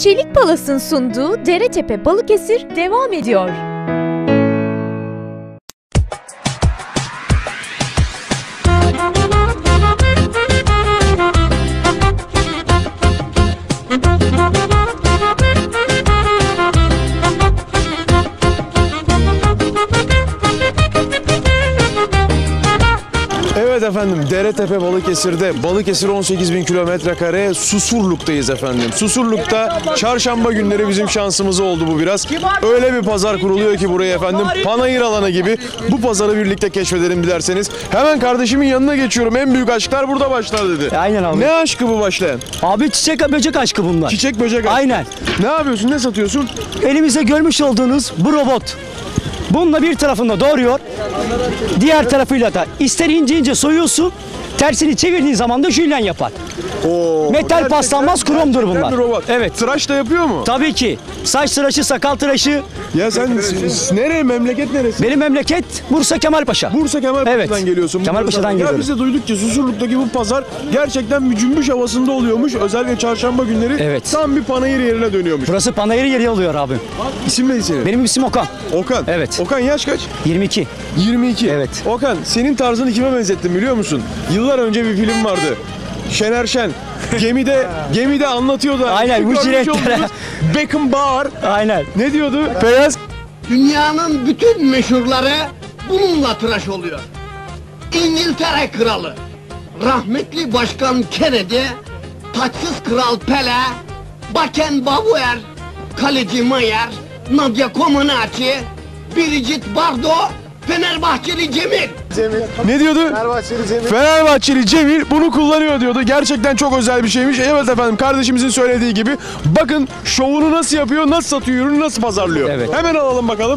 Çelik Palas'ın sunduğu Deretepe Balıkesir devam ediyor. Evet efendim, Deretepe Balıkesir'de, Balıkesir 18.000 km², Susurluk'tayız efendim. Susurluk'ta çarşamba günleri bizim şansımız oldu bu biraz. Öyle bir pazar kuruluyor ki buraya efendim, panayır alanı gibi. Bu pazarı birlikte keşfedelim dilerseniz. Hemen kardeşimin yanına geçiyorum. En büyük aşklar burada başlar dedi. Aynen abi. Ne aşkı bu başlayan? Abi çiçek böcek aşkı bunlar. Çiçek böcek aşkı. Aynen. Ne yapıyorsun, ne satıyorsun? Elimizde görmüş olduğunuz bu robot. Bununla bir tarafında doğruyor, diğer tarafıyla da ister ince ince soyuyorsun, tersini çevirdiğin zaman da jülyen yapar. Oo, Metal paslanmaz, kromdur bunlar. bir robot. Evet. Tıraş da yapıyor mu? Tabii ki. Saç tıraşı, sakal tıraşı. Ya sen nereye, memleket neresi? Benim memleket Bursa Kemalpaşa. Bursa Kemalpaşa'dan Evet. geliyorsun. Kemalpaşa'dan Ya geliyorum. biz de duyduk ki Susurluk'taki bu pazar gerçekten bir cümbüş havasında oluyormuş. Özellikle çarşamba günleri Evet. tam bir panayır yerine dönüyormuş. Burası panayır yeri oluyor abi. İsim neydi senin? Benim isim Okan. Okan. Evet. Okan yaş kaç? 22. 22. Evet. Okan, senin tarzını kime benzettim biliyor musun? Yıllar önce bir film vardı. Şener Şen. Gemide anlatıyor da. Aynen, bu Görmüş jiletlere. olduğunuz Beckenbauer. Aynen. Ne diyordu? Beyaz. Dünyanın bütün meşhurları bununla tıraş oluyor. İngiltere Kralı, rahmetli Başkan Kennedy, taçsız Kral Pele, Beckenbauer, Kaleci Mayer, Nadia Comaneci, Brigitte Bardot, Fenerbahçeli Cemil. Ne diyordu? Fenerbahçeli Cemil bunu kullanıyor diyordu. Gerçekten çok özel bir şeymiş. Evet efendim, kardeşimizin söylediği gibi. Bakın şovunu nasıl yapıyor, nasıl satıyor, ürünü nasıl pazarlıyor. Evet. Hemen alalım bakalım.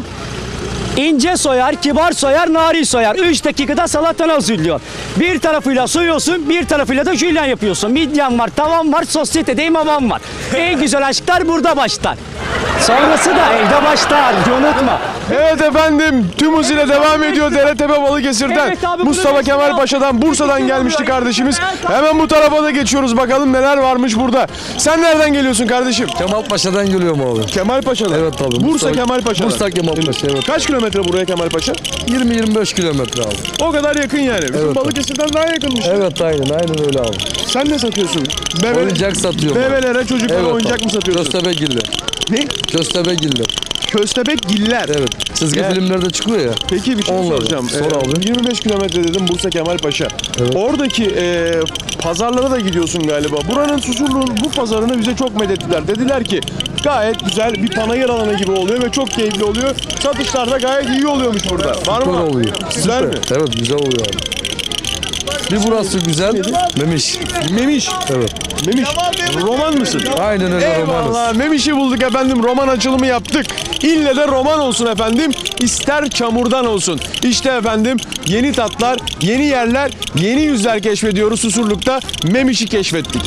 İnce soyar, kibar soyar, narin soyar. 3 dakikada salatana hazırlıyor. Bir tarafıyla soyuyorsun, bir tarafıyla da jülyen yapıyorsun. Midyen var, tavan var, sosyetedeyim havam var. En güzel aşklar burada başlar. Sonrası da evde başlar, unutma. Evet efendim, tüm hızıyla devam ediyor Deretepe Balıkesir'den. Evet abi, Mustafa bunu Kemal mesela- Paşa'dan, Bursa'dan gelmişti kardeşimiz. Hemen bu tarafa da geçiyoruz, bakalım neler varmış burada. Sen nereden geliyorsun kardeşim? Kemalpaşa'dan geliyorum abi. Kemal Paşa'dan. Evet abi. Bursa Kemal Paşa'dan. Bursa Kemalpaşa, evet. Kaç kilometre buraya Kemal Paşa? 20-25 kilometre abi. O kadar yakın yani. Bizim Evet. Balıkesir'den daha yakınmış. Evet aynen öyle abi. Sen ne satıyorsun? Oyuncak satıyorum. Bebelere, çocuklara Evet oyuncak abi. mı satıyorsun? Köstebekgiller. Ne? Köstebekgiller. Köstebek giller. Evet. Çizgi Yani- filmlerde çıkıyor ya. Peki bir şey Onları. soracağım. Sor abi. 25 kilometre dedim Bursa Kemal Paşa. Evet. Oradaki pazarlara da gidiyorsun galiba. Buranın Susurluğun bu pazarını bize çok medettiler. Dediler ki gayet güzel bir panayır alanı gibi oluyor ve çok keyifli oluyor. Satışlar da gayet iyi oluyormuş burada. Var mı? Böyle oluyor. Güzel mi? Evet güzel oluyor abi. Bir burası güzel. Memiş. Memiş. Evet. Memiş. Roman mısın? Aynen öyle romanız. Eyvallah. Memiş'i bulduk efendim. Roman açılımı yaptık. İlle de roman olsun efendim. İster çamurdan olsun. İşte efendim yeni tatlar, yeni yerler, yeni yüzler keşfediyoruz Susurluk'ta. Memiş'i keşfettik.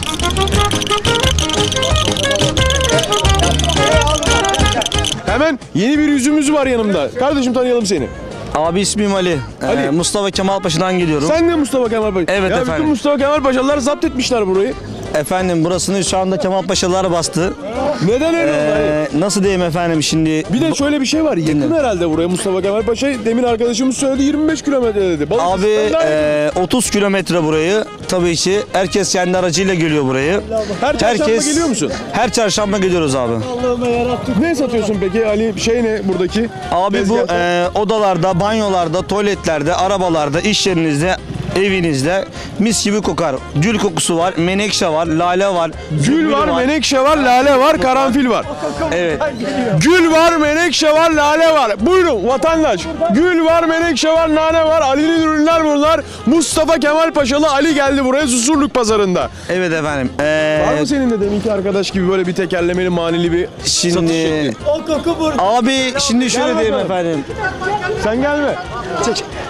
Hemen yeni bir yüzümüz var yanımda. Kardeşim tanıyalım seni. Abi ismim Ali. Ali. Mustafa Kemal Paşa'dan geliyorum. Sen de Mustafa Kemal Paşa. Evet ya efendim. Bütün Mustafa Kemal Paşalılar zapt etmişler burayı. Efendim burasını şu anda Kemal Paşalılar bastı. Neden öyle oldu? Nasıl diyeyim efendim şimdi? Bir de şöyle bir şey var. Yakın herhalde buraya Mustafa Kemal Paşa. Demin arkadaşımız söyledi 25 kilometre dedi. Abi Balıkesir'den daha yakın. 30 kilometre burayı. Tabii ki herkes kendi aracıyla geliyor burayı. Her çarşamba geliyor musun? Her çarşamba geliyoruz abi. Ne satıyorsun peki Ali? Şey ne buradaki? Abi bu Tezgahta. odalarda, banyolarda, tuvaletlerde, arabalarda, iş yerinizde, evinizde mis gibi kokar. Gül kokusu var, menekşe var, lale var. Gül zümbül var, menekşe var, lale var, karanfil var. Evet. Gül var, menekşe var, lale var. Buyurun vatandaş. Gül var, menekşe var, lale var. Ali'nin ürünler bunlar. Mustafa Kemal Paşalı Ali geldi buraya Susurluk pazarında. Evet efendim. Var mı senin de deminki arkadaş gibi böyle bir tekerlemeli manili bir satış Şimdi şekli? O koku burada. abi şimdi şöyle Gel diyeyim bakalım. efendim. Sen gelme. Çek.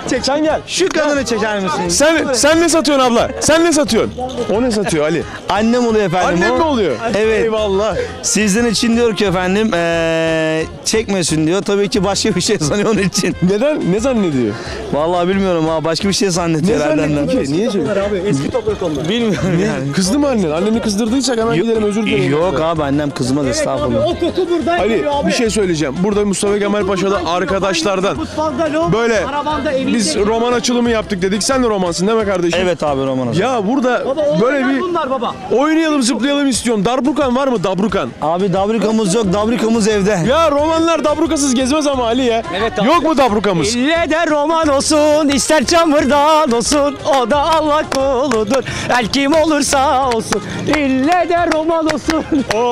Sen gel. Şu kadını çeker misiniz? Sen ne satıyorsun abla? Sen ne satıyorsun? O ne satıyor Ali? Annem oluyor efendim. Annem o. mi oluyor? Evet. Eyvallah. Sizin için diyor ki efendim çekmesin diyor. Tabii ki başka bir şey sanıyor onun için. Neden? Ne zannediyor? Vallahi bilmiyorum ha, başka bir şey zannediyor Ne herhalde. zannetti ki? Niye çekiyor? Abi eski toprak onlar. Bilmiyorum yani. Kızdı mı annen? Anneni kızdırdıysak hemen gidelim özür dilerim. Yok abi, annem kızmaz estağfurullah. O koku buradan Ali geliyor abi. bir şey söyleyeceğim. Burada Mustafa Kemal Paşa'da arkadaşlardan Mutfakta lok, böyle arabanda, evinde. biz roman açılımı yaptık dedik. Sen de romansın değil mi kardeşim? Evet abi, roman olsun. Ya burada Baba, böyle bir bunlar baba. oynayalım zıplayalım istiyorum. Darbrukan var mı? Dabrukan. Abi dabrikamız yok, dabrikamız evde. Ya romanlar dabrukasız gezmez ama Ali ya. Evet abi. Yok mu dabrukamız? İlle de roman olsun, ister çamurdan olsun, o da Allah kuludur. El kim olursa olsun, ille de roman olsun.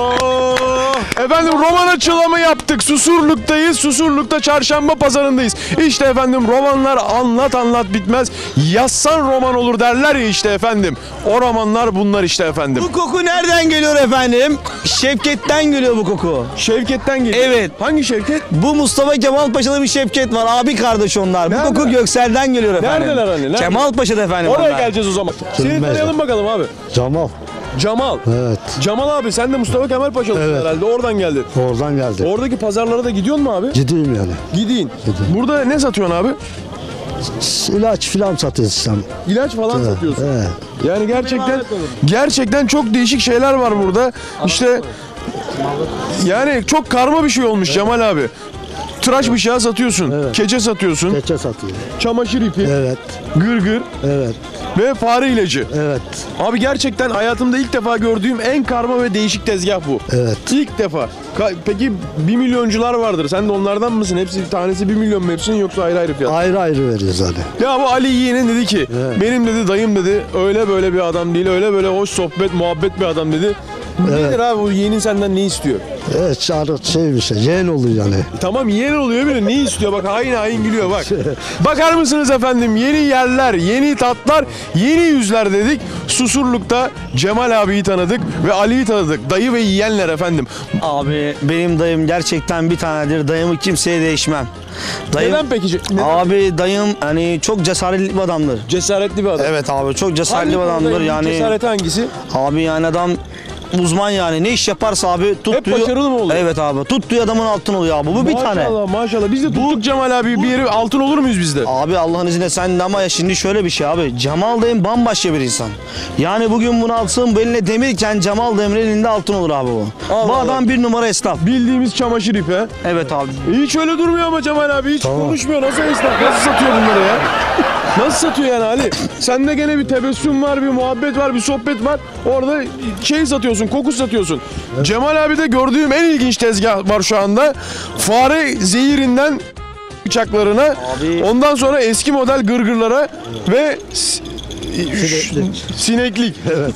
Efendim roman açılımı yaptık. Susurluk'tayız. Susurluk'ta çarşamba pazarındayız. İşte efendim romanlar anlat bitmez. Yazsan roman olur derler ya işte efendim. O romanlar bunlar işte efendim. Bu koku nereden geliyor efendim? Şevket'ten geliyor bu koku. Şevket'ten geliyor. Evet. Hangi Şevket? Bu Mustafa Kemal Paşa'da bir Şevket var. Abi kardeş onlar. Nerede? Bu koku Göksel'den geliyor efendim. Neredeler hani? Nerede? Kemal Paşa'da efendim Oraya onlar. geleceğiz o zaman. Seni tanıyalım bakalım abi. Cemal. Cemal. Evet. Cemal abi sen de Mustafa Kemal Paşa'lısın Evet. herhalde. Oradan geldin. Oradan geldi. Oradaki pazarlara da gidiyorsun mu abi? Gideyim yani. Gideyim. Burada ne satıyorsun abi? İlaç filan satıyorsun. İlaç falan satıyorsun. Evet. Yani gerçekten çok değişik şeyler var burada. İşte yani çok karma bir şey olmuş Cemal abi. Tıraş bıçağı satıyorsun, keçe satıyorsun, Keçe satıyor. çamaşır ipi, Evet. gırgır Evet. ve fare ilacı. Evet. Abi gerçekten hayatımda ilk defa gördüğüm en karma ve değişik tezgah bu. Evet. İlk defa. Peki 1 milyoncular vardır. Sen de onlardan mısın? Hepsi tanesi 1 milyon mu hepsinin yoksa ayrı ayrı fiyat? Ayrı ayrı veriyoruz hani. Ya bu Ali Yiğen'in dedi ki Evet. benim dedi dayım dedi öyle böyle bir adam değil, öyle böyle hoş sohbet muhabbet bir adam dedi. Nedir abi bu yeğenin senden ne istiyor? Evet, şey bir şey. Yeğen oluyor yani. Tamam yeğen oluyor bile ne istiyor bak hain gülüyor bak. Bakar mısınız efendim yeni yerler, yeni tatlar, yeni yüzler dedik. Susurluk'ta Cemal abiyi tanıdık ve Ali'yi tanıdık. Dayı ve yeğenler efendim. Abi benim dayım gerçekten bir tanedir. Dayımı kimseye değişmem. Dayım, Neden peki? Neden? Abi dayım hani çok cesaretli bir adamdır. Cesaretli bir adam. Evet abi, çok Hangi cesaretli bir konuda adamdır en büyük yani. Cesareti hangisi? Abi yani adam uzman yani. Ne iş yaparsa abi tuttuğu... başarılı mı oluyor? Evet abi. Tuttuğu adamın altın oluyor abi. Bu bir tane. Maşallah. Biz de tuttuk Cemal abi. Bir yeri altın olur muyuz biz de? Abi Allah'ın izniyle sen de, ama ya şimdi şöyle bir şey abi. Cemal dayım bambaşka bir insan. Yani bugün bunu alsın bu eline demirken Cemal dayımın elinde altın olur abi bu. Allah Bu Allah. adam bir numara esnaf. Bildiğimiz çamaşır ipi ha. Evet abi. Hiç öyle durmuyor ama Cemal abi. Hiç konuşmuyor. Nasıl esnaf? Nasıl satıyor bunları ya? Nasıl satıyor yani Ali? Sende gene bir tebessüm var, bir muhabbet var, bir sohbet var. Orada şey satıyorsun, koku satıyorsun. Cemal abi de gördüğüm en ilginç tezgah var şu anda. Fare zehirinden bıçaklarına, Abi. ondan sonra eski model gırgırlara ve sineklik. Evet.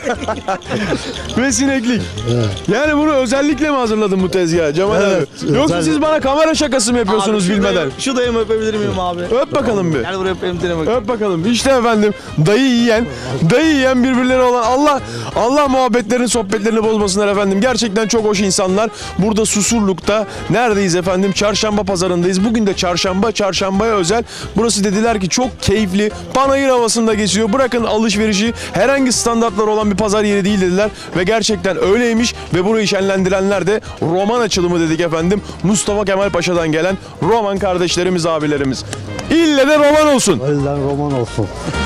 Ve sineklik. Yani bunu özellikle mi hazırladın bu tezgahı Cemal Evet, abi? Yoksa özel- siz bana kamera şakası mı yapıyorsunuz bilmeden? Şu dayımı öpebilir miyim abi? Öp bakalım bir. Gel buraya öpeyim seni bak. Öp bakalım. İşte efendim dayı yiyen birbirleri olan Allah muhabbetlerini sohbetlerini bozmasınlar efendim. Gerçekten çok hoş insanlar. Burada Susurluk'ta neredeyiz efendim? Çarşamba pazarındayız. Bugün de çarşambaya özel. Burası dediler ki çok keyifli. Panayır havasında geçiyor. Bırakın alışverişi. Herhangi standartlar olan bir pazar yeri değil dediler. Ve gerçekten öyleymiş. Ve burayı şenlendirenler de roman açılımı dedik efendim. Mustafa Kemal Paşa'dan gelen roman kardeşlerimiz, abilerimiz. İlle de roman olsun. Öyle roman olsun.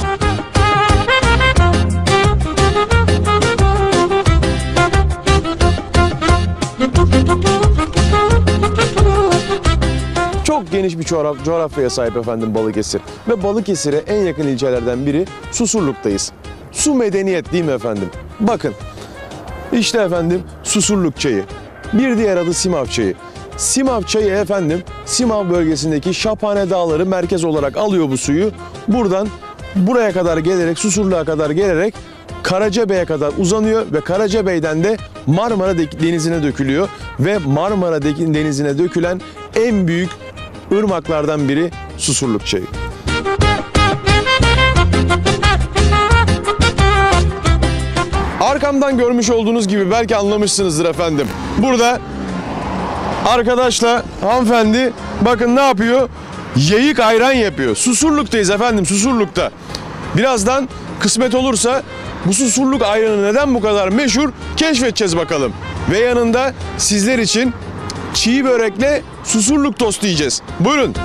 Çok geniş bir coğrafyaya sahip efendim Balıkesir. Ve Balıkesir'e en yakın ilçelerden biri Susurluk'tayız. Su medeniyet değil mi efendim? Bakın. İşte efendim Susurluk çayı. Bir diğer adı Simav çayı. Simav çayı efendim Simav bölgesindeki Şaphane Dağları merkez olarak alıyor bu suyu. Buradan buraya kadar gelerek, Susurluğa kadar gelerek Karacabey'e kadar uzanıyor ve Karacabey'den de Marmara Denizi'ne dökülüyor. Ve Marmara Denizi'ne dökülen en büyük ırmaklardan biri Susurluk çayı. Arkamdan görmüş olduğunuz gibi belki anlamışsınızdır efendim. Burada arkadaşla hanımefendi bakın ne yapıyor? yayık ayran yapıyor. Susurluk'tayız efendim, Susurluk'ta. Birazdan kısmet olursa bu Susurluk ayranı neden bu kadar meşhur keşfedeceğiz bakalım. Ve yanında sizler için çiğ börekle Susurluk tostu yiyeceğiz. Buyurun.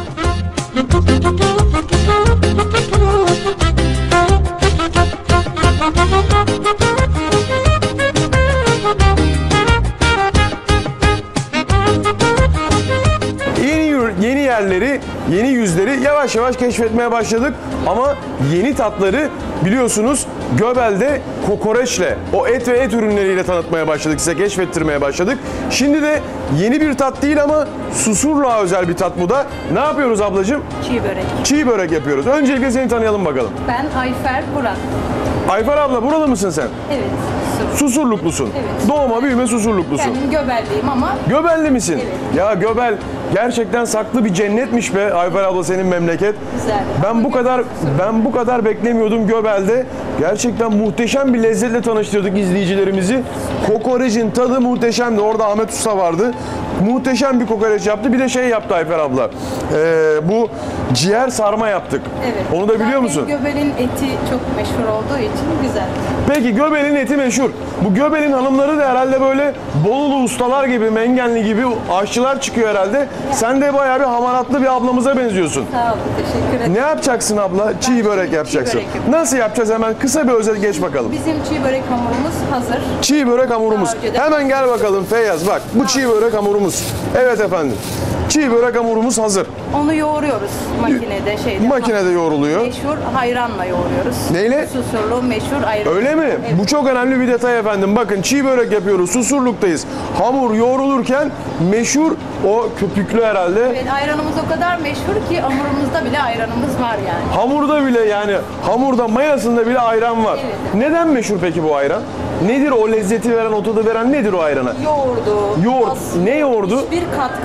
Yeni yerleri, yeni yüzleri yavaş yavaş keşfetmeye başladık. Ama yeni tatları biliyorsunuz Göbel'de kokoreçle, o et ve et ürünleriyle tanıtmaya başladık, size keşfettirmeye başladık. Şimdi de yeni bir tat değil ama Susurluğa özel bir tat bu da. Ne yapıyoruz ablacığım? Çiğ börek. Çiğ börek yapıyoruz. Öncelikle seni tanıyalım bakalım. Ben Ayfer Burak. Ayfer abla buralı mısın sen? Evet. Susurluklusun. Evet. Doğma büyüme Susurluklusun. Kendim Göbelliyim ama Göbelli misin? Evet. Ya Göbel gerçekten saklı bir cennetmiş be Ayfer abla senin memleket. güzel. Ben bu kadar beklemiyordum Göbel'de. Gerçekten muhteşem bir lezzetle tanıştırdık izleyicilerimizi. Kokoreçin tadı muhteşemdi. Orada Ahmet Usta vardı. Muhteşem bir kokoreç yaptı. Bir de şey yaptı Ayfer abla. Bu ciğer sarma yaptık. Evet. Onu da biliyor Zaten musun? Göbel'in eti çok meşhur olduğu için güzel. Peki Göbel'in eti meşhur. Bu Göbel'in hanımları da herhalde böyle Bolulu ustalar gibi, Mengenli gibi aşçılar çıkıyor herhalde. Sen de bayağı bir hamaratlı bir ablamıza benziyorsun. Sağ olun, teşekkür ederim. Ne yapacaksın abla? Çiğ börek çiğ yapacaksın. börek yapıyorum. Nasıl yapacağız hemen? Kısa bir özet geç bakalım. Bizim çiğ börek hamurumuz hazır. Çiğ börek hamurumuz. Daha önceden- Hemen gel bakalım Feyyaz bak. Bu çiğ börek hamurumuz. Evet efendim. Çiğ börek hamurumuz hazır. Onu yoğuruyoruz makinede şeyde. Makinede yoğruluyor. Meşhur hayranla yoğuruyoruz. Neyle? Susurlu meşhur ayran. Öyle mi? Bu çok önemli bir detay efendim. Bakın çiğ börek yapıyoruz. Susurluk'tayız. Hamur yoğrulurken meşhur o köpüklü herhalde. Evet, ayranımız o kadar meşhur ki hamurumuzda bile ayranımız var yani. Hamurda bile yani hamurda mayasında bile ayran var. Evet. Neden meşhur peki bu ayran? Nedir o lezzeti veren, o tadı veren nedir o ayrana? Yoğurdu. Yoğurt. Ne yoğurdu? Hiçbir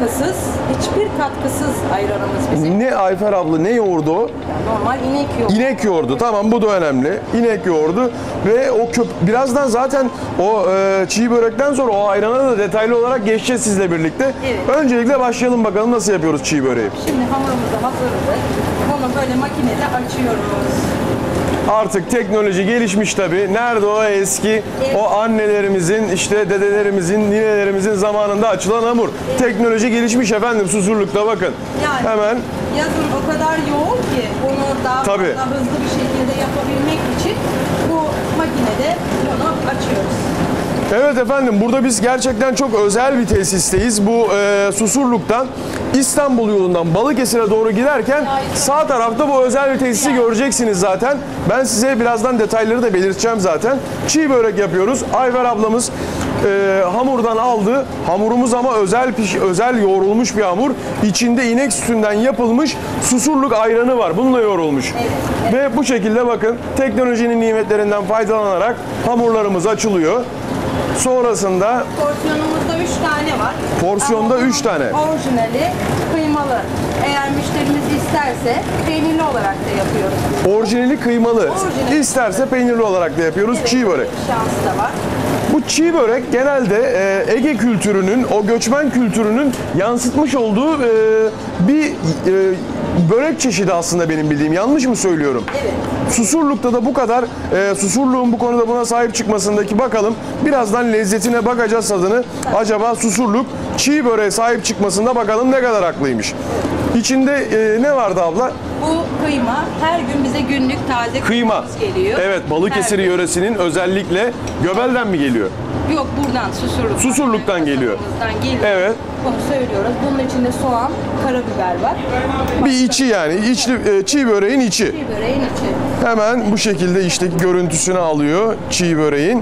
katkısız ayranımız bizim. Ne Ayfer abla ne yoğurdu o? Normal inek yoğurdu. İnek yoğurdu. Tamam bu da önemli. İnek yoğurdu ve o birazdan zaten o çiğ börekten sonra o ayrana da detaylı olarak geçeceğiz sizle birlikte. Evet. Öncelikle başlayalım bakalım nasıl yapıyoruz çiğ böreği. Şimdi hamurumuzu hazırladık. Onu böyle makinede açıyoruz. Artık teknoloji gelişmiş tabii. Nerede o eski, o annelerimizin, işte dedelerimizin, ninelerimizin zamanında açılan hamur. Teknoloji gelişmiş efendim Susurluk'ta bakın. Yani Hemen yazın o kadar yoğun ki bunu daha Tabii. fazla hızlı bir şekilde yapabilmek için bu makinede bunu açıyoruz. evet efendim burada biz gerçekten çok özel bir tesisteyiz. Bu Susurluk'tan İstanbul yolundan Balıkesir'e doğru giderken sağ tarafta bu özel bir tesisi göreceksiniz zaten. Ben size birazdan detayları da belirteceğim zaten. Çiğ börek yapıyoruz. Ayfer ablamız hamurdan aldı. Hamurumuz ama özel yoğrulmuş bir hamur. İçinde inek sütünden yapılmış Susurluk ayranı var. Bununla yoğrulmuş. Ve bu şekilde bakın teknolojinin nimetlerinden faydalanarak hamurlarımız açılıyor. Sonrasında Porsiyonumuzda 3 tane var. Porsiyonda Ama 3 tane. Orijinali kıymalı. Eğer müşterimiz isterse peynirli olarak da yapıyoruz. orijinali kıymalı. Orijinali. İsterse peynirli olarak da yapıyoruz çiğ börek. Şansı da var. Bu çiğ börek genelde Ege kültürünün, o göçmen kültürünün yansıtmış olduğu bir börek çeşidi aslında benim bildiğim. Yanlış mı söylüyorum? Evet. Susurluk'ta da bu kadar, Susurluk'un bu konuda buna sahip çıkmasındaki bakalım. Birazdan lezzetine bakacağız tadını. Acaba Susurluk çiğ böreğe sahip çıkmasında bakalım ne kadar haklıymış. İçinde ne vardı abla? Bu kıyma her gün bize günlük taze Kıyma. kıymamız geliyor. Evet, Balıkesir Her gün. yöresinin özellikle Göbel'den mi geliyor? Yok buradan Susurluk'tan. Susurluk'tan geliyor. Kasabamızdan geliyor. Evet. Bunu söylüyoruz. Bunun içinde soğan, karabiber var. Bir içi yani, çiğ böreğin içi. Bir böreğin içi. Hemen bu şekilde işte görüntüsünü alıyor çiğ böreğin.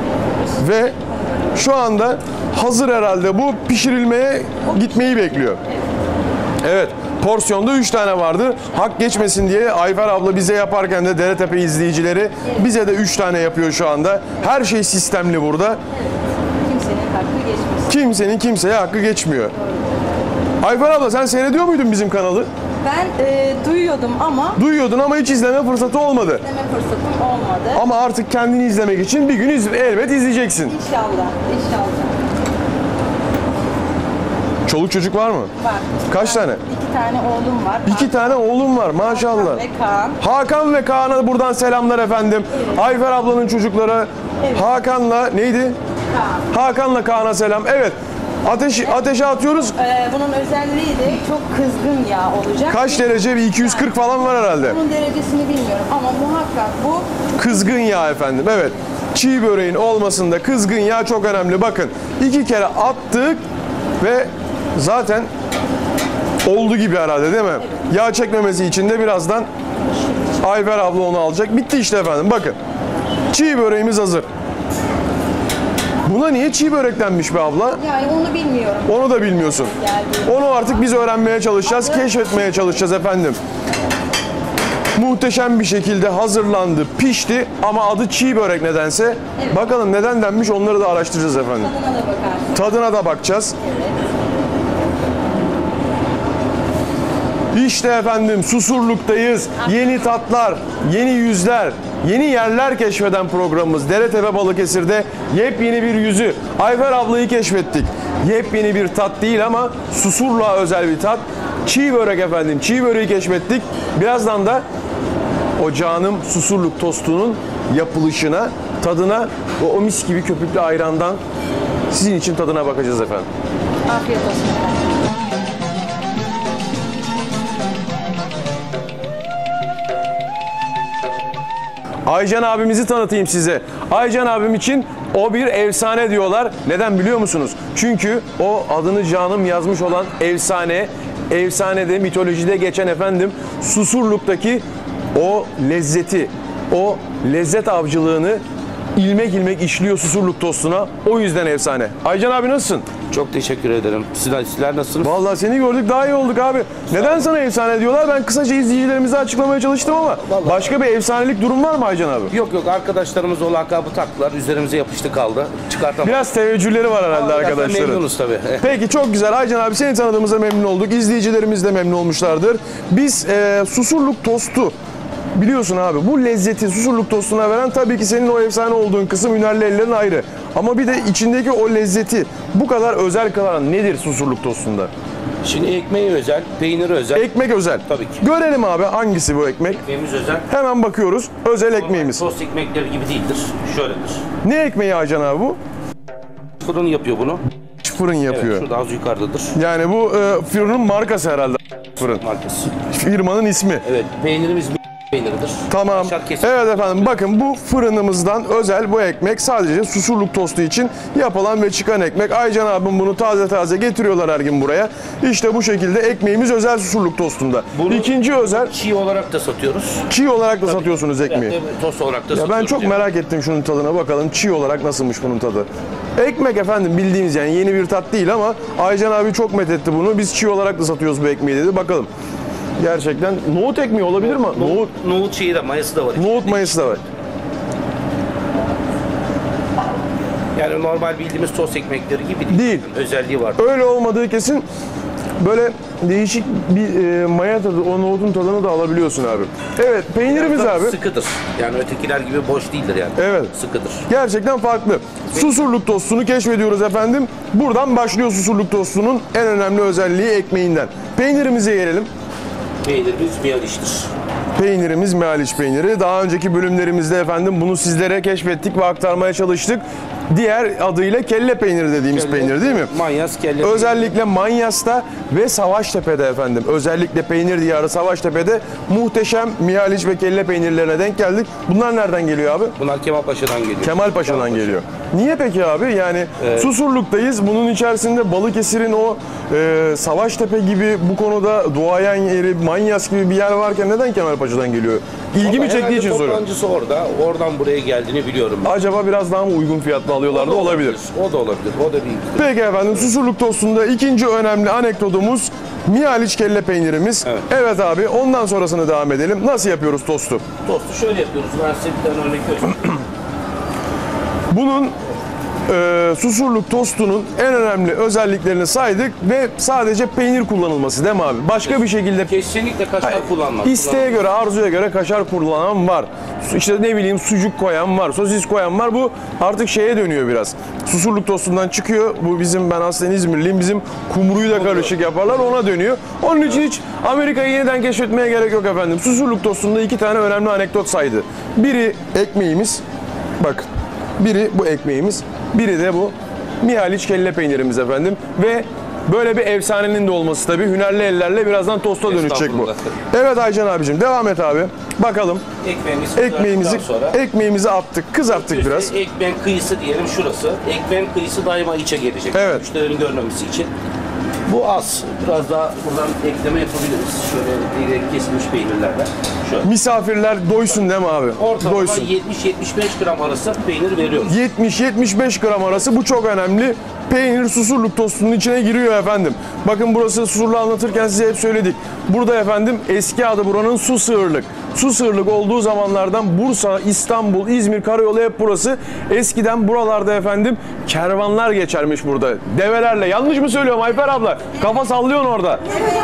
Ve şu anda hazır herhalde bu pişirilmeye gitmeyi bekliyor. Evet. Porsiyonda 3 tane vardı. Hak geçmesin diye Ayfer abla bize yaparken de Deretepe izleyicileri bize de 3 tane yapıyor şu anda. Her şey sistemli burada. Kimsenin hakkı geçmesin. Kimsenin kimseye hakkı geçmiyor. Ayfer abla sen seyrediyor muydun bizim kanalı? Ben duyuyordum ama Duyuyordun ama hiç izleme fırsatı olmadı. izleme fırsatım olmadı. Ama artık kendini izlemek için bir gün elbet izleyeceksin. İnşallah, inşallah. Çoluk çocuk var mı? Var. Kaç tane? 2 tane oğlum var. 2 tane oğlum var maşallah. Ve Kaan. Hakan ve Kaan'a buradan selamlar efendim. Ayfer ablanın çocukları Hakan'la neydi? Hakan'la Kaan'a selam. Evet. Ateşe atıyoruz. Bunun özelliği de çok kızgın yağ olacak. Kaç derece? Bir 240 falan var herhalde. Bunun derecesini bilmiyorum ama muhakkak bu Kızgın yağ efendim. Evet. Çiğ böreğin olmasında kızgın yağ çok önemli. Bakın 2 kere attık ve zaten oldu gibi herhalde değil mi? Yağ çekmemesi için de birazdan Ayfer abla onu alacak. Bitti işte efendim bakın. Çiğ böreğimiz hazır. Buna niye çiğ börek denmiş be abla? yani onu bilmiyorum. Onu da bilmiyorsun. Onu artık biz öğrenmeye çalışacağız, keşfetmeye çalışacağız efendim. Muhteşem bir şekilde hazırlandı, pişti ama adı çiğ börek nedense. Bakalım neden denmiş onları da araştıracağız efendim. Tadına da bakarsın. Tadına da bakacağız. İşte efendim Susurluk'tayız. Yeni tatlar, yeni yüzler, yeni yerler keşfeden programımız Deretepe Balıkesir'de yepyeni bir yüzü. Ayfer ablayı keşfettik. Yepyeni bir tat değil ama Susurluğa özel bir tat. Çiğ börek efendim, çiğ böreği keşfettik. Birazdan da o canım Susurluk tostunun yapılışına, tadına ve o mis gibi köpüklü ayrandan sizin için tadına bakacağız efendim. Afiyet olsun efendim. Aycan abimizi tanıtayım size. Aycan abim için o bir efsane diyorlar. Neden biliyor musunuz? Çünkü o adını canım yazmış olan efsane, efsanede, mitolojide geçen efendim Susurluk'taki o lezzeti, o lezzet avcılığını ilmek ilmek işliyor Susurluk tostuna. O yüzden efsane. Aycan abi nasılsın? Çok teşekkür ederim. Sizler nasılsınız? Vallahi seni gördük daha iyi olduk abi. Neden sana efsane diyorlar? Ben kısaca izleyicilerimize açıklamaya çalıştım ama başka bir efsanelik durum var mı Aycan abi? Yok arkadaşlarımız o lakabı taktılar. Üzerimize yapıştı kaldı. Çıkartamadık. Biraz teveccühleri var herhalde arkadaşların. Memnunuz tabii. Peki çok güzel. Aycan abi seni tanıdığımıza memnun olduk. İzleyicilerimiz de memnun olmuşlardır. Biz Susurluk tostu biliyorsun abi bu lezzeti Susurluk tostuna veren tabii ki senin o efsane olduğun kısım Hünerli Ellerin ayrı. Ama bir de içindeki o lezzeti bu kadar özel kılan nedir Susurluk tostunda? Şimdi ekmeği özel, peyniri özel. Ekmek özel. Tabii ki. Görelim abi hangisi bu ekmek? Ekmeğimiz özel. Hemen bakıyoruz. Özel ekmeğimiz. Tost ekmekleri gibi değildir. Şöyledir. Ne ekmeği Aycan abi bu? Fırın yapıyor bunu. Fırın yapıyor. Evet, şurada az yukarıdadır. Yani bu fırının markası herhalde. Fırın. Markası. Firmanın ismi. Evet, peynirimiz peyniridir. Tamam. Kaşar kesim. Evet efendim bakın bu fırınımızdan özel bu ekmek sadece Susurluk tostu için yapılan ve çıkan ekmek. Aycan abim bunu taze taze getiriyorlar her gün buraya. İşte bu şekilde ekmeğimiz özel Susurluk tostunda. Bunu İkinci özel çiğ olarak da satıyoruz. çiğ olarak da satıyorsunuz ekmeği. Evet, tost olarak da Ya satıyoruz. ben çok yani. merak ettim şunun tadına bakalım çiğ olarak nasılmış bunun tadı. Ekmek efendim bildiğimiz yani yeni bir tat değil ama Aycan abi çok methetti bunu. Biz çiğ olarak da satıyoruz bu ekmeği dedi. Bakalım. Gerçekten nohut ekmeği olabilir mi? Nohut şeyi de mayası da var. Nohut mayası da var. Yani normal bildiğimiz tost ekmekleri gibi Değil. Özelliği var. Öyle olmadığı kesin böyle değişik bir maya tadı, o nohutun tadını da alabiliyorsun abi. Evet, peynirimiz Biraz abi. sıkıdır. Yani ötekiler gibi boş değildir yani. Evet. Sıkıdır. Gerçekten farklı. Susurluk tostunu keşfediyoruz efendim. Buradan başlıyor Susurluk tostunun en önemli özelliği ekmeğinden. Peynirimize gelelim. Peynirimiz miyaliştir. Peynirimiz Mealiş peyniri. Daha önceki bölümlerimizde efendim bunu sizlere keşfettik ve aktarmaya çalıştık. Diğer adıyla kelle peyniri dediğimiz peynir değil mi? Manyas kelle. Özellikle Manyas'ta ve Savaştepe'de efendim. Özellikle peynir diyarı Savaştepe'de muhteşem Mihaliç ve kelle peynirlerine denk geldik. Bunlar nereden geliyor abi? Bunlar Kemalpaşa'dan geliyor. Kemalpaşa'dan geliyor. Niye peki abi? Yani Susurluk'tayız. Bunun içerisinde Balıkesir'in o Savaştepe gibi bu konuda duayen yeri, Manyas gibi bir yer varken neden Kemalpaşa'dan geliyor? İlgimi çektiği için soruyorum. Toptancısı orada. Oradan buraya geldiğini biliyorum ben. Acaba biraz daha mı uygun fiyatlı alıyorlar da olabilir. O da olabilir. O da bir. Peki efendim Susurluk tostunda ikinci önemli anekdotumuz Mihaliç kelle peynirimiz. Evet. Evet abi ondan sonrasını devam edelim. Nasıl yapıyoruz tostu? Tostu şöyle yapıyoruz. Ben size bir tane örnek vereyim. Bunun Susurluk tostunun en önemli özelliklerini saydık ve sadece peynir kullanılması değil mi abi? Başka bir şekilde Kesinlikle kaşar kullanmak. isteğe göre, arzuya göre kaşar kullanan var. İşte ne bileyim sucuk koyan var, sosis koyan var. Bu artık şeye dönüyor biraz. Susurluk tostundan çıkıyor. Bu bizim, ben aslen İzmirliyim, bizim kumruyu da karışık yaparlar, ona dönüyor. Onun için hiç Amerika'yı yeniden keşfetmeye gerek yok efendim. Susurluk tostunda 2 tane önemli anekdot saydı. Biri ekmeğimiz, bakın. Biri bu ekmeğimiz, biri de bu Mihaliç kelle peynirimiz efendim. Ve böyle bir efsanenin de olması tabii. Hünerli ellerle birazdan tosta dönüşecek bu. Evet Aycan abicim, devam et abi. Bakalım. Ekmeğimizi attık, kızarttık biraz. Ekmeğin kıyısı diyelim şurası. Ekmeğin kıyısı daima içe gelecek. Evet. Müşterilerin görmemesi için. Bu az. Biraz daha buradan ekleme yapabiliriz. Şöyle direkt kesilmiş peynirlerle. Şöyle. Misafirler doysun değil mi abi? Ortalama Doysun. 70-75 gram arası peynir veriyoruz. 70-75 gram arası, bu çok önemli. Peynir Susurluk tostunun içine giriyor efendim. Bakın burası Susurluğu anlatırken size hep söyledik. Burada efendim eski adı buranın Susığırlık. Susığırlık olduğu zamanlardan Bursa, İstanbul, İzmir karayolu hep burası. Eskiden buralarda efendim kervanlar geçermiş burada. Develerle. Yanlış mı söylüyorum Ayfer abla? Kafa sallıyorsun orada.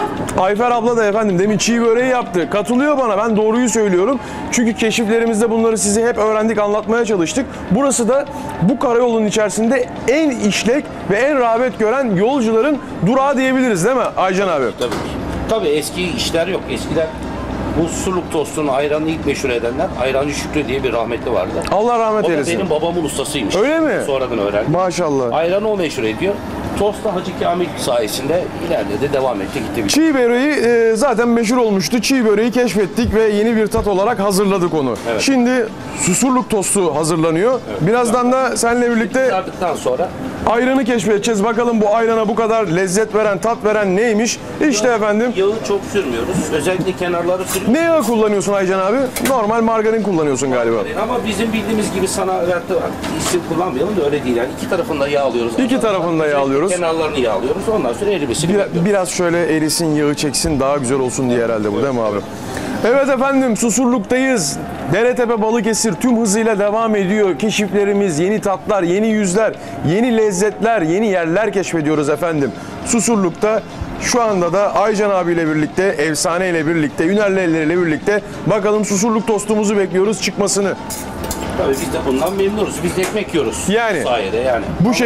Ayfer abla da efendim demin çiğ böreği yaptı. Katılıyor bana. Ben doğruyu söylüyorum. Çünkü keşiflerimizde bunları size hep öğrendik, anlatmaya çalıştık. Burası da bu karayolunun içerisinde en işlek ve en rağbet gören yolcuların durağı diyebiliriz değil mi Aycan abi? Tabii. Tabii eski işler yok. Eskiden bu Susurluk tostunun ayranını ilk meşhur edenler Ayrancı Şükrü diye bir rahmetli vardı. Allah rahmet O da eylesin. benim babamın ustasıymış. Öyle mi? Sonradan öğrendim. Maşallah. Ayranı o meşhur ediyor. Tost da Hacı Kamil sayesinde ilerledi, devam etti, gitti. Çiğ böreği zaten meşhur olmuştu. Çiğ böreği keşfettik ve yeni bir tat olarak hazırladık onu. Evet. Şimdi Susurluk tostu hazırlanıyor. Evet. Birazdan da seninle birlikte Kızardıktan sonra ayranı keşfedeceğiz. Bakalım bu ayrana bu kadar lezzet veren, tat veren neymiş? İşte efendim. yağı çok sürmüyoruz. Özellikle kenarları sürüyoruz. Ne yağı kullanıyorsun Aycan abi? Normal margarin kullanıyorsun galiba. Ama bizim bildiğimiz gibi sana isim kullanmayalım da öyle değil. Yani iki tarafında yağ alıyoruz. İki tarafında yağ alıyoruz. Kenarlarını yağlıyoruz. Ondan sonra erimesini Biraz şöyle erisin, yağı çeksin, daha güzel olsun diye herhalde bu değil mi abi? Evet efendim, Susurluk'tayız. Deretepe Balıkesir tüm hızıyla devam ediyor. Keşiflerimiz, yeni tatlar, yeni yüzler, yeni lezzetler, yeni yerler keşfediyoruz efendim. Susurluk'ta şu anda da Aycan abiyle birlikte, Efsane ile birlikte, Ünerli elleriyle birlikte bakalım Susurluk tostumuzu bekliyoruz çıkmasını. Tabii biz de bundan memnunuz. Biz de ekmek yiyoruz. Yani sayede yani.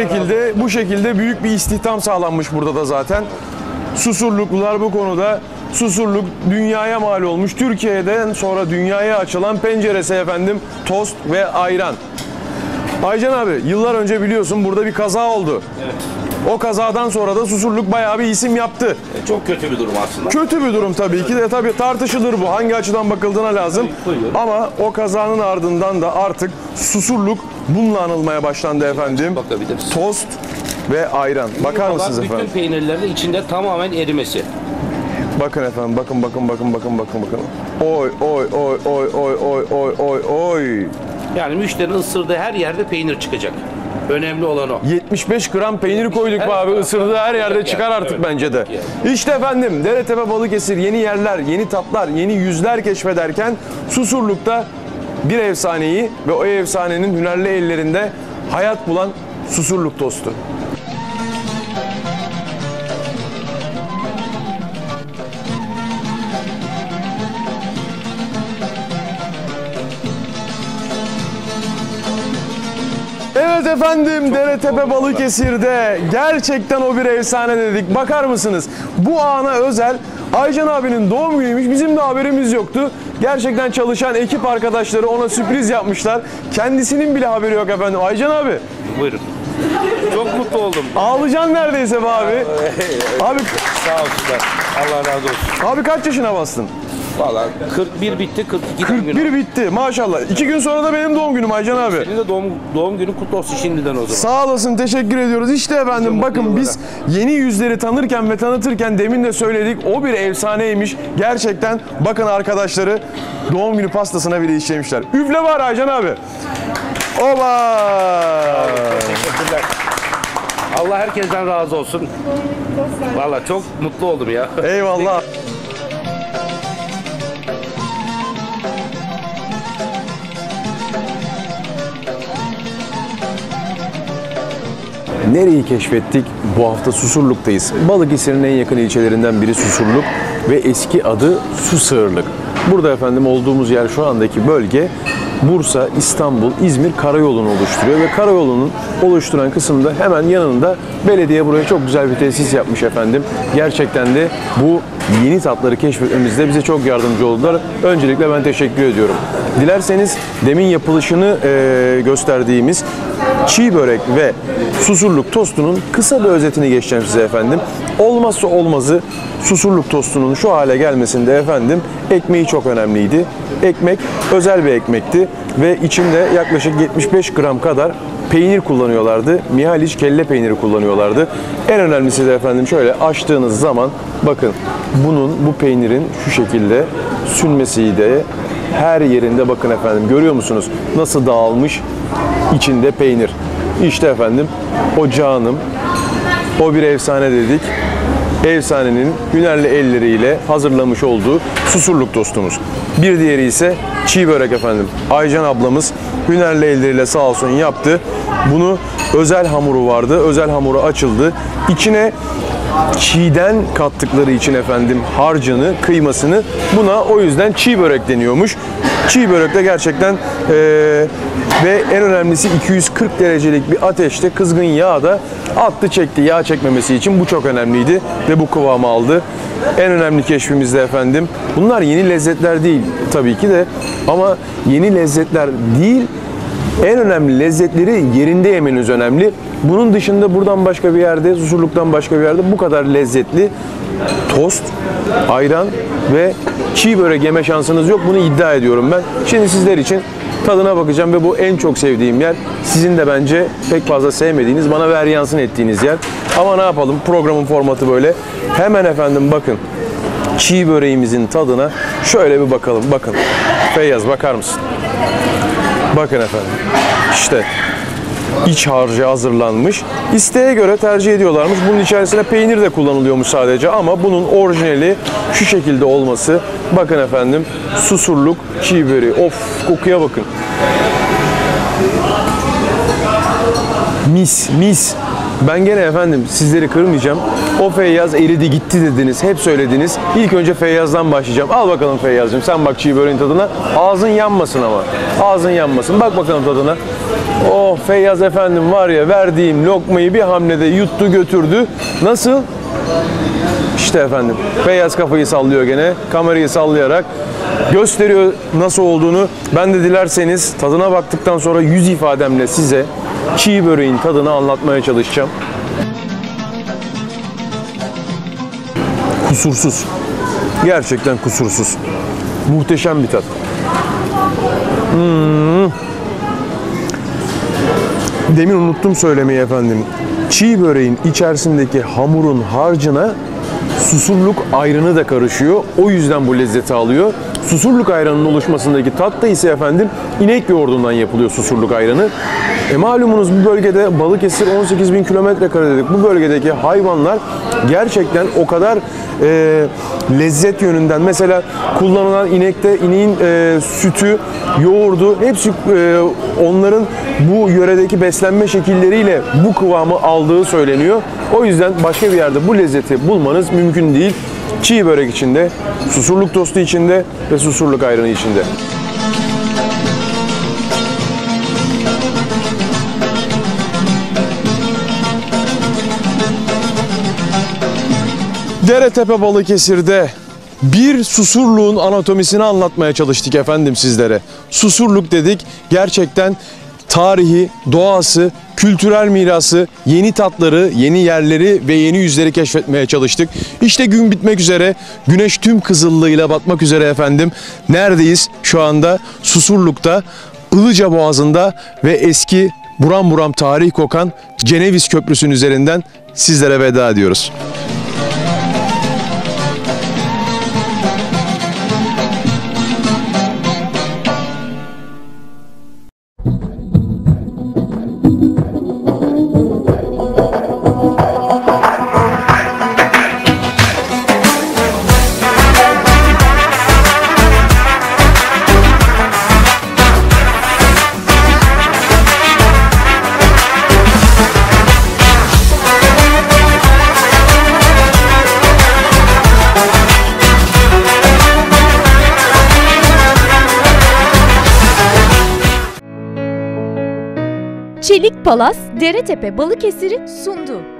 Bu şekilde büyük bir istihdam sağlanmış burada da zaten. Susurluklular bu konuda, Susurluk dünyaya mal olmuş. Türkiye'den sonra dünyaya açılan penceresi efendim, tost ve ayran. Aycan abi, yıllar önce biliyorsun burada bir kaza oldu. Evet. O kazadan sonra da Susurluk bayağı bir isim yaptı. Çok kötü bir durum aslında. Kötü bir durum tabii ki de, tabii tartışılır bu. Hangi açıdan bakıldığına lazım. Ama o kazanın ardından da artık Susurluk bununla anılmaya başlandı efendim. Bakabiliriz. Tost ve ayran. Bakar mısınız bütün efendim? peynirlerin içinde tamamen erimesi. Bakın efendim, bakın. Oy. Yani müşterinin ısırdığı her yerde peynir çıkacak. Önemli olan o. 75 gram peynir koyduk be abi. Isırdığı her yerde çıkar artık bence de. İşte efendim, Deretepe Balıkesir yeni yerler, yeni tatlar, yeni yüzler keşfederken Susurluk'ta bir efsaneyi ve o efsanenin hünerli ellerinde hayat bulan Susurluk tostu. Evet efendim, Deretepe Balıkesir'de gerçekten o bir efsane dedik. Bakar mısınız? Bu ana özel Aycan abinin doğum günüymüş. Bizim de haberimiz yoktu. Gerçekten çalışan ekip arkadaşları ona sürpriz yapmışlar. Kendisinin bile haberi yok efendim. Aycan abi. Buyurun. Çok mutlu oldum. Ağlayacaksın neredeyse be abi. Abi Sağ olsunlar. Allah razı olsun. abi kaç yaşına bastın? Valla 41 bitti, 42 günü. 41 bitti maşallah. 2 gün sonra da benim doğum günüm Aycan abi. Senin de doğum günü kutlu olsun şimdiden o zaman. Sağ olasın, teşekkür ediyoruz. İşte efendim bakın, biz yeni yüzleri tanırken ve tanıtırken demin de söyledik, o bir efsaneymiş. Gerçekten bakın arkadaşları doğum günü pastasına bile işlemişler. Üfle var Aycan abi. Oba! Teşekkürler. Allah herkesten razı olsun. Valla çok mutlu oldum ya. Eyvallah. Nereyi keşfettik? Bu hafta Susurluk'tayız. Balıkesir'in en yakın ilçelerinden biri Susurluk ve eski adı Susığırlık. Burada efendim olduğumuz yer, şu andaki bölge Bursa, İstanbul, İzmir karayolunu oluşturuyor ve karayolunun oluşturan kısımda hemen yanında belediye buraya çok güzel bir tesis yapmış efendim. Gerçekten de bu yeni tatları keşfetmemizde bize çok yardımcı oldular. Öncelikle ben teşekkür ediyorum. Dilerseniz demin yapılışını gösterdiğimiz çiğ börek ve Susurluk tostunun kısa bir özetini geçeceğim size efendim. Olmazsa olmazı Susurluk tostunun şu hale gelmesinde efendim ekmeği çok önemliydi. Ekmek özel bir ekmekti ve içinde yaklaşık 75 gram kadar peynir kullanıyorlardı. Mihaliç kelle peyniri kullanıyorlardı. En önemlisi de efendim şöyle açtığınız zaman bakın bu peynirin şu şekilde sünmesi de her yerinde, bakın efendim görüyor musunuz nasıl dağılmış içinde peynir. İşte efendim o canım, o bir efsane dedik. Efsanenin hünerli elleriyle hazırlamış olduğu Susurluk tostumuz. Bir diğeri ise çiğ börek efendim. Aycan ablamız hünerli elleriyle sağ olsun yaptı. Bunu özel hamuru vardı. Özel hamuru açıldı. İçine çiğden kattıkları için efendim harcını, kıymasını, buna o yüzden çiğ börek deniyormuş. Çiğ börek de gerçekten ve en önemlisi 240 derecelik bir ateşte kızgın yağda attı çekti. Yağ çekmemesi için bu çok önemliydi ve bu kıvamı aldı. En önemli keşfimiz de efendim, bunlar yeni lezzetler değil tabii ki de, ama yeni lezzetler değil, en önemli lezzetleri yerinde yemeniz önemli. Bunun dışında buradan başka bir yerde, Susurluk'tan başka bir yerde bu kadar lezzetli tost, ayran ve çiğ börek yeme şansınız yok. Bunu iddia ediyorum ben. Şimdi sizler için tadına bakacağım ve bu en çok sevdiğim yer. Sizin de bence pek fazla sevmediğiniz, bana veryansın ettiğiniz yer. Ama ne yapalım? Programın formatı böyle. Hemen efendim bakın. Çiğ böreğimizin tadına şöyle bir bakalım. Bakın. Feyyaz bakar mısın? Bakın efendim. İşte iç harcı hazırlanmış. İsteğe göre tercih ediyorlarmış. Bunun içerisine peynir de kullanılıyormuş sadece, ama bunun orijinali şu şekilde olması. Bakın efendim, Susurluk çiğ böreği. Of, kokuya bakın. Mis, mis. Ben gene efendim sizleri kırmayacağım. O Feyyaz eridi gitti dediniz. Hep söylediniz. İlk önce Feyyaz'dan başlayacağım. Al bakalım Feyyaz'cığım, sen bak çiğ böreğin tadına. Ağzın yanmasın ama. Ağzın yanmasın. Bak bakalım tadına. Oh Feyyaz efendim var ya, verdiğim lokmayı bir hamlede yuttu götürdü. Nasıl? İşte efendim Feyyaz kafayı sallıyor gene. Kamerayı sallayarak gösteriyor nasıl olduğunu. Ben de dilerseniz tadına baktıktan sonra yüz ifademle size çiğ böreğin tadını anlatmaya çalışacağım. Kusursuz. Gerçekten kusursuz. Muhteşem bir tat. Demin unuttum söylemeyi efendim. Çiğ böreğin içerisindeki hamurun harcına Susurluk ayranı da karışıyor. O yüzden bu lezzeti alıyor. Susurluk ayranının oluşmasındaki tat da ise efendim inek yoğurdundan yapılıyor Susurluk ayranı. Malumunuz bu bölgede Balıkesir 18.000 kilometrekare dedik. Bu bölgedeki hayvanlar gerçekten o kadar lezzet yönünden, mesela kullanılan ineğin sütü, yoğurdu, hepsi onların bu yöredeki beslenme şekilleriyle bu kıvamı aldığı söyleniyor. O yüzden başka bir yerde bu lezzeti bulmanız mümkün değil. Çiğ börek içinde, Susurluk tostu içinde ve Susurluk ayranı içinde. Deretepe Balıkesir'de bir Susurluk'un anatomisini anlatmaya çalıştık efendim sizlere. Susurluk dedik, gerçekten tarihi, doğası, kültürel mirası, yeni tatları, yeni yerleri ve yeni yüzleri keşfetmeye çalıştık. İşte gün bitmek üzere, güneş tüm kızıllığıyla batmak üzere efendim. Neredeyiz? Şu anda Susurluk'ta, Ilıca Boğazı'nda ve eski buram buram tarih kokan Ceneviz Köprüsü'nün üzerinden sizlere veda ediyoruz. Palas, Deretepe Balıkesir'i sundu.